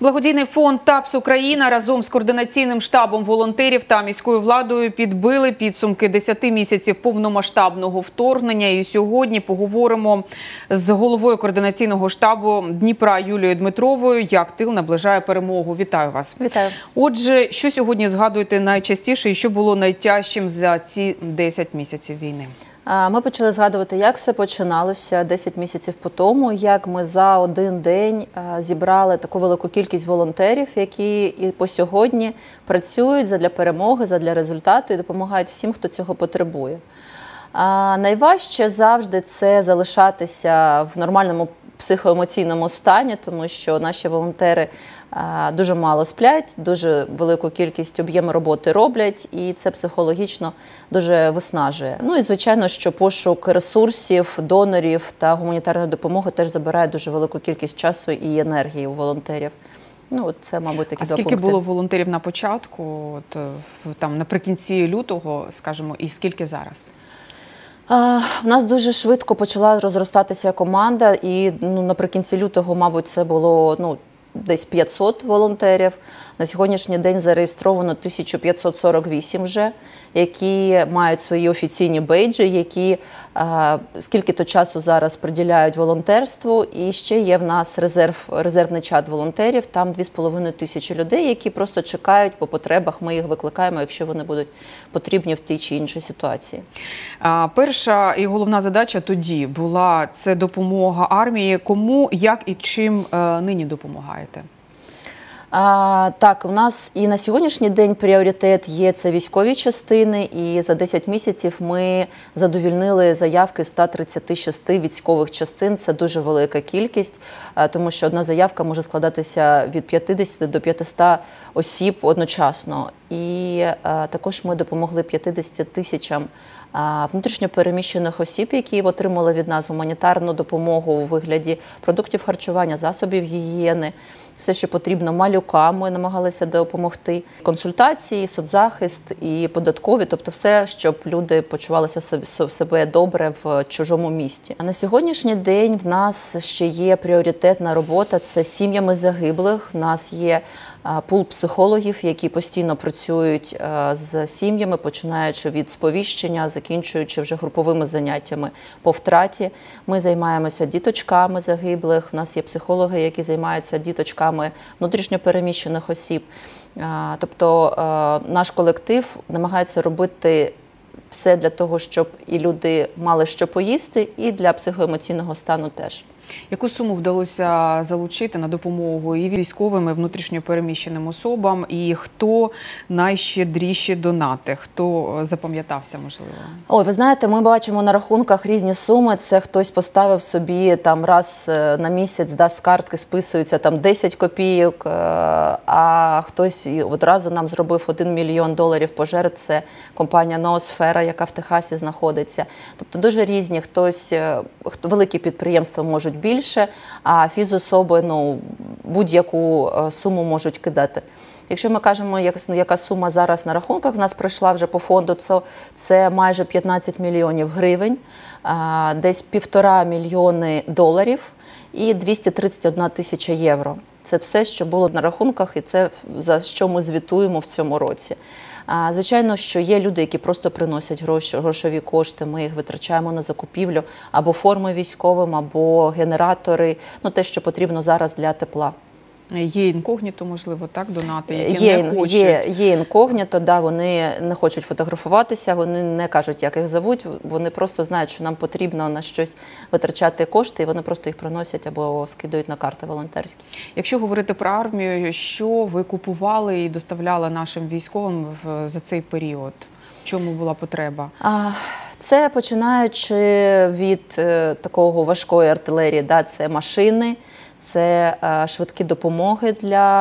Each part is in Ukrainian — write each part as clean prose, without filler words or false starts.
Благодійний фонд ТАПС Україна разом з координаційним штабом волонтерів та міською владою підбили підсумки 10 місяців повномасштабного вторгнення. І сьогодні поговоримо з головою координаційного штабу Дніпра Юлією Дмитровою, як тил наближає перемогу. Вітаю вас. Вітаю. Отже, що сьогодні згадуєте найчастіше і що було найтяжчим за ці 10 місяців війни? Ми почали згадувати, як все починалося 10 місяців по тому, як ми за один день зібрали таку велику кількість волонтерів, які і по сьогодні працюють задля перемоги, задля результату і допомагають всім, хто цього потребує. Найважче завжди це залишатися в нормальному психоемоційному стані, тому що наші волонтери дуже мало сплять, дуже велику кількість об'єму роботи роблять, і це психологічно дуже виснажує. Ну і, звичайно, що пошук ресурсів, донорів та гуманітарної допомоги теж забирає дуже велику кількість часу і енергії у волонтерів. Ну, от це, мабуть, такі два пункти. А скільки було волонтерів на початку, там наприкінці лютого, скажімо, і скільки зараз? В нас дуже швидко почала розростатися команда, і наприкінці лютого, мабуть, це було десь 500 волонтерів. На сьогоднішній день зареєстровано 1548 вже, які мають свої офіційні бейджі, які скільки-то часу зараз приділяють волонтерству. І ще є в нас резервний чат волонтерів, там 2500 людей, які просто чекають по потребах. Ми їх викликаємо, якщо вони будуть потрібні в тій чи іншій ситуації. Перша і головна задача тоді була – це допомога армії. Кому, як і чим нині допомагаєте? Так, у нас і на сьогоднішній день пріоритет є – це військові частини, і за 10 місяців ми задовільнили заявки 136 військових частин. Це дуже велика кількість, тому що одна заявка може складатися від 50 до 500 осіб одночасно. І також ми допомогли 50 тисячам внутрішньопереміщених осіб, які отримали від нас гуманітарну допомогу у вигляді продуктів харчування, засобів гігієни, все, що потрібно малюкам, ми намагалися допомогти. Консультації, соцзахист і податкові, тобто все, щоб люди почувалися себе добре в чужому місті. А на сьогоднішній день в нас ще є пріоритетна робота – це сім'ями загиблих. В нас є пул психологів, які постійно працюють з сім'ями, починаючи від сповіщення, закінчуючи вже груповими заняттями по втраті. Ми займаємося діточками загиблих, в нас є психологи, які займаються діточками внутрішньопереміщених осіб. Тобто наш колектив намагається робити все для того, щоб і люди мали що поїсти, і для психоемоційного стану теж. Яку суму вдалося залучити на допомогу і військовим, і внутрішньопереміщеним особам? І хто найщедріші донати? Хто запам'ятався, можливо? Ой, ви знаєте, ми бачимо на рахунках різні суми. Це хтось поставив собі там раз на місяць, з картки списуються там 10 копійок, а хтось одразу нам зробив $1 мільйон пожертв. Це компанія Ноосфера, яка в Техасі знаходиться. Тобто дуже різні. Хтось, великі підприємства можуть більше, а фізособи будь-яку суму можуть кидати. Якщо ми кажемо, яка сума зараз на рахунках в нас прийшла вже по фонду, це майже 15 мільйонів гривень, десь $1,5 мільйони і 231 тисяча євро. Це все, що було на рахунках, і це за що ми звітуємо в цьому році. Звичайно, що є люди, які просто приносять грошові кошти, ми їх витрачаємо на закупівлю або форми військовим, або генератори, те, що потрібно зараз для тепла. Є інкогніто, можливо, так, донати, які не хочуть? Є інкогніто, да, вони не хочуть фотографуватися, вони не кажуть, як їх зовуть, вони просто знають, що нам потрібно на щось витрачати кошти, і вони просто їх приносять або скидують на карти волонтерські. Якщо говорити про армію, що ви купували і доставляли нашим військовим за цей період? В чому була потреба? Це починаючи від такого важкої артилерії, да, це машини, це швидкі допомоги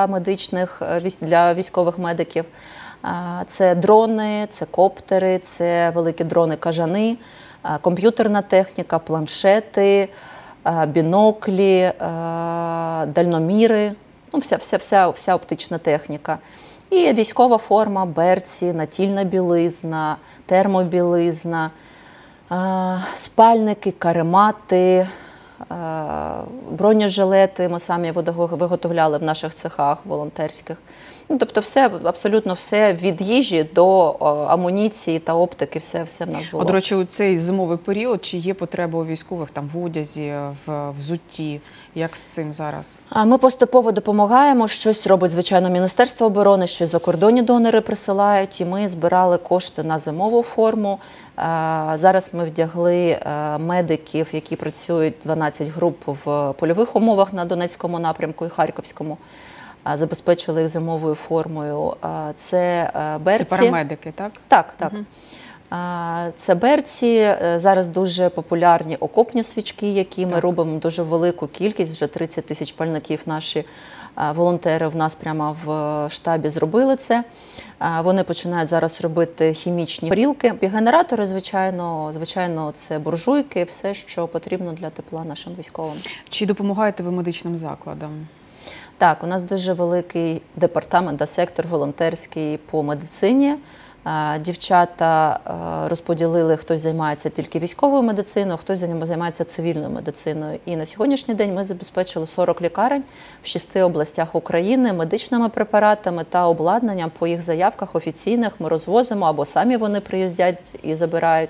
для військових медиків, це дрони, це коптери, це великі дрони-кажани, комп'ютерна техніка, планшети, біноклі, дальноміри, вся оптична техніка. І військова форма, берці, натільна білизна, термобілизна, спальники, каремати, бронежилети ми самі виготовляли в наших цехах волонтерських. Ну, тобто все, абсолютно все від їжі до амуніції та оптики, все в нас було. До речі, у цей зимовий період, чи є потреба у військових там в одязі, в взутті? Як з цим зараз? Ми поступово допомагаємо, щось робить, звичайно, Міністерство оборони, щось закордонні донори присилають, і ми збирали кошти на зимову форму. Зараз ми вдягли медиків, які працюють 12 груп в польових умовах на Донецькому напрямку і Харківському. Забезпечили їх зимовою формою. Це берці. Це парамедики, так? Так. Угу. Це берці. Зараз дуже популярні окопні свічки, які ми робимо дуже велику кількість, вже 30 тисяч пальників наші волонтери в нас прямо в штабі зробили це. Вони починають зараз робити хімічні горілки. І генератори, звичайно, це буржуйки, все, що потрібно для тепла нашим військовим. Чи допомагаєте ви медичним закладам? Так, у нас дуже великий департамент, сектор волонтерський по медицині. Дівчата розподілили, хтось займається тільки військовою медициною, хтось займається цивільною медициною. І на сьогоднішній день ми забезпечили 40 лікарень в 6 областях України медичними препаратами та обладнанням по їх заявках офіційних. Ми розвозимо або самі вони приїздять і забирають.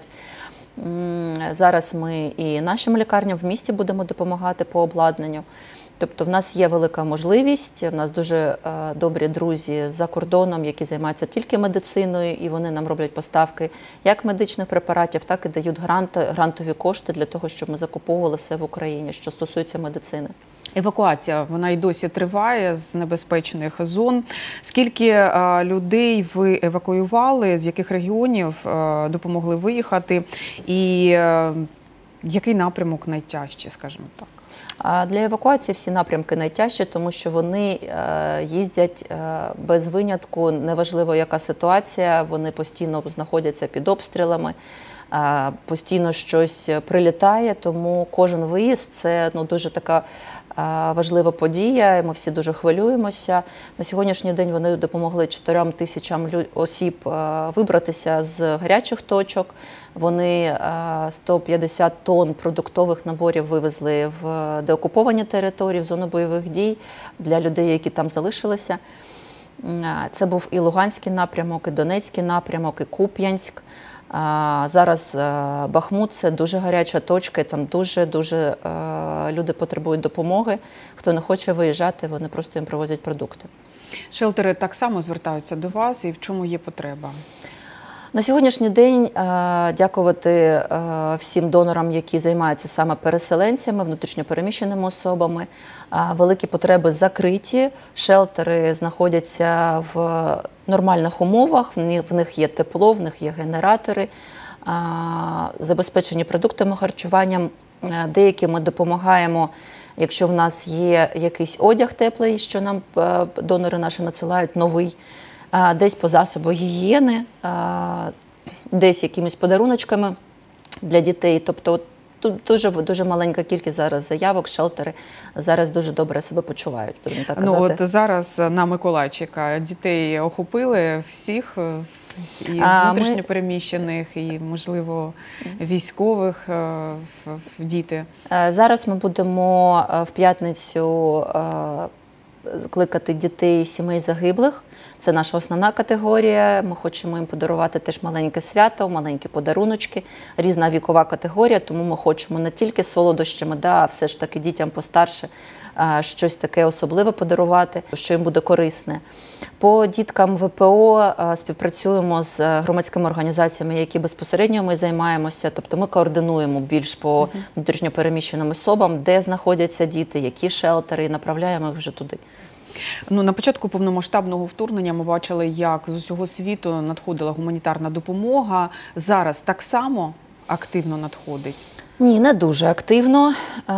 Зараз ми і нашим лікарням в місті будемо допомагати по обладнанню. Тобто в нас є велика можливість, в нас дуже добрі друзі за кордоном, які займаються тільки медициною, і вони нам роблять поставки як медичних препаратів, так і дають грантові кошти для того, щоб ми закуповували все в Україні, що стосується медицини. Евакуація, вона й досі триває з небезпечних зон. Скільки людей ви евакуювали, з яких регіонів допомогли виїхати, і який напрямок найтяжче, скажімо так? Для евакуації всі напрямки найтяжчі, тому що вони їздять без винятку, неважливо яка ситуація, вони постійно знаходяться під обстрілами, постійно щось прилітає, тому кожен виїзд – це дуже така важлива подія, ми всі дуже хвилюємося. На сьогоднішній день вони допомогли 4 тисячам осіб вибратися з гарячих точок. Вони 150 тонн продуктових наборів вивезли в деокуповані території, в зону бойових дій для людей, які там залишилися. Це був і Луганський напрямок, і Донецький напрямок, і Куп'янськ. Зараз Бахмут – це дуже гаряча точка, і там дуже люди потребують допомоги. Хто не хоче виїжджати, вони просто їм привозять продукти. Шелтери так само звертаються до вас, і в чому є потреба? На сьогоднішній день дякувати всім донорам, які займаються саме переселенцями, внутрішньопереміщеними особами. Великі потреби закриті, шелтери знаходяться в нормальних умовах, в них є тепло, в них є генератори, забезпечені продуктами харчуванням. Деякі ми допомагаємо, якщо в нас є якийсь одяг теплий, що нам донори наші надсилають, новий, десь по засобу гігієни, десь якимись подаруночками для дітей. Тобто тут дуже маленька кількість зараз заявок, шелтери зараз дуже добре себе почувають, будемо так казати. От зараз на Миколайчика дітей охопили всіх, і внутрішньопереміщених, і, можливо, військових, діти. Зараз ми будемо в п'ятницю кликати дітей сімей загиблих. Це наша основна категорія. Ми хочемо їм подарувати теж маленьке свято, маленькі подаруночки, різна вікова категорія, тому ми хочемо не тільки солодощами, а все ж таки дітям постарше щось таке особливе подарувати, що їм буде корисне. По діткам ВПО співпрацюємо з громадськими організаціями, які безпосередньо ми займаємося, тобто ми координуємо більш по внутрішньопереміщеним особам, де знаходяться діти, які шелтери, і направляємо їх вже туди. На початку повномасштабного вторгнення ми бачили, як з усього світу надходила гуманітарна допомога. Зараз так само активно надходить? Ні, не дуже активно.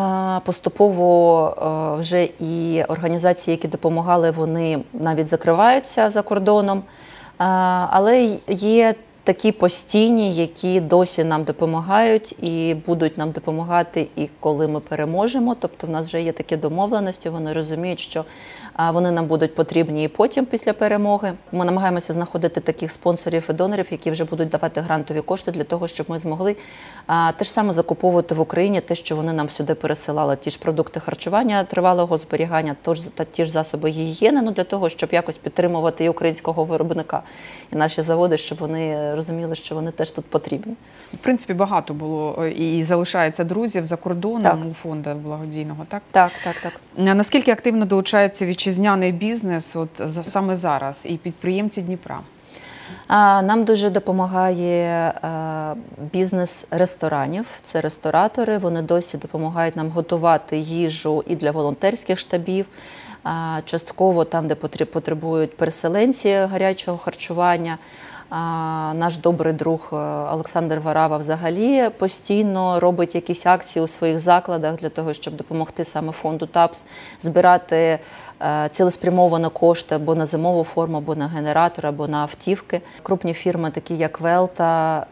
Поступово вже і організації, які допомагали, вони навіть закриваються за кордоном. Але є такі постійні, які досі нам допомагають і будуть нам допомагати, і коли ми переможемо. Тобто в нас вже є такі домовленості, вони розуміють, що вони нам будуть потрібні і потім, після перемоги. Ми намагаємося знаходити таких спонсорів і донорів, які вже будуть давати грантові кошти для того, щоб ми змогли те ж саме закуповувати в Україні, те, що вони нам сюди пересилали. Ті ж продукти харчування тривалого зберігання, ті ж засоби гігієни, для того, щоб якось підтримувати і українського виробника, і наші заводи, щоб вони розуміли, що вони теж тут потрібні. В принципі, багато було і залишається друзів за кордоном у фонду благодійного, так? Так. Наскільки активно долучається вітчизняний бізнес саме зараз і підприємці Дніпра? Нам дуже допомагає бізнес ресторанів, це ресторатори, вони досі допомагають нам готувати їжу і для волонтерських штабів, частково там, де потребують переселенці гарячого харчування. Наш добрий друг Олександр Варава взагалі постійно робить якісь акції у своїх закладах для того, щоб допомогти саме фонду ТАПС збирати цілеспрямовано кошти або на зимову форму, або на генератор, або на автівки. Крупні фірми, такі як Велта,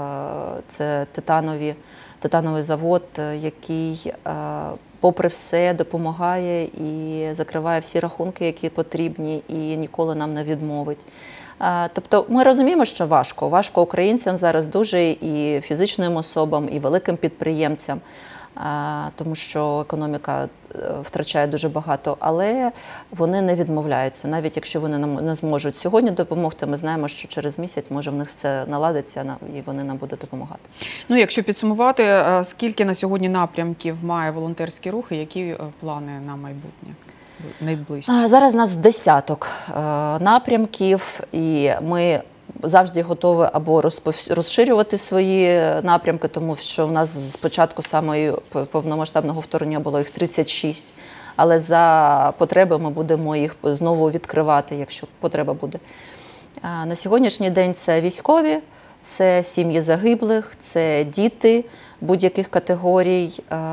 це титановий завод, який попри все допомагає і закриває всі рахунки, які потрібні, і ніколи нам не відмовить. Тобто ми розуміємо, що важко. Важко українцям зараз дуже, і фізичним особам, і великим підприємцям, тому що економіка втрачає дуже багато, але вони не відмовляються. Навіть якщо вони нам не зможуть сьогодні допомогти, ми знаємо, що через місяць може в них все наладиться і вони нам будуть допомагати. Якщо підсумувати, скільки на сьогодні напрямків має волонтерський рух і які плани на майбутнє? Найближче. Зараз у нас десяток напрямків, і ми завжди готові або розширювати свої напрямки, тому що в нас з початку самої повномасштабного вторгнення було їх 36, але за потреби ми будемо їх знову відкривати, якщо потреба буде. На сьогоднішній день це військові, це сім'ї загиблих, це діти будь-яких категорій,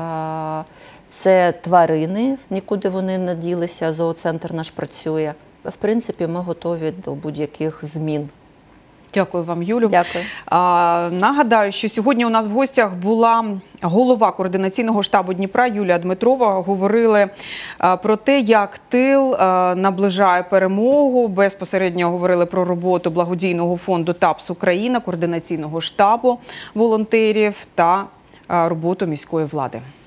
це тварини, нікуди вони не ділися, зооцентр наш працює. В принципі, ми готові до будь-яких змін. Дякую вам, Юлю. Дякую. Нагадаю, що сьогодні у нас в гостях була голова координаційного штабу Дніпра Юлія Дмитрова. Говорили про те, як тил наближає перемогу. Безпосередньо говорили про роботу благодійного фонду ТАПС Україна, координаційного штабу волонтерів та роботу міської влади.